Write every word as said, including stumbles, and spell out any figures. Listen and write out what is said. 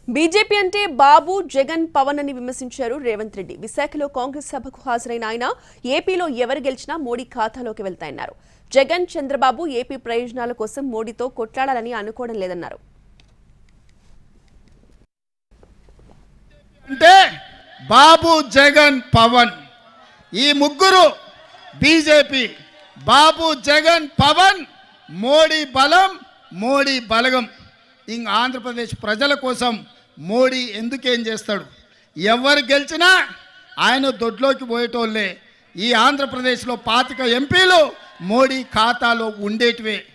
BJP అంటే బాబు జగన్ పవన్ అని విమర్శించారు రేవంత్ రెడ్డి. విశాఖలో కాంగ్రెస్ సభకు హాజరైన ఆయన ఏపీలో ఎవరు గెలిచినా మోడీ ఖాతాలోకి వెళ్తాయన్నారు. జగన్ చంద్రబాబు ఏపీ ప్రయోజనాల కోసం మోడీతో కొట్లాడాలని అనుకోవడం లేదన్నారు. అంటే బాబు జగన్ పవన్ ఈ ముగ్గురు బీజేపీ. బాబు జగన్ పవన్ మోడీ బలం మోడీ బలగం. ఇంక ఆంధ్రప్రదేశ్ ప్రజల కోసం మోడీ ఎందుకేం చేస్తాడు? ఎవరు గెలిచినా ఆయన దొడ్లోకి పోయేటోళ్ళే. ఈ ఆంధ్రప్రదేశ్లో పాతిక ఎంపీలు మోడీ ఖాతాలో ఉండేటివే.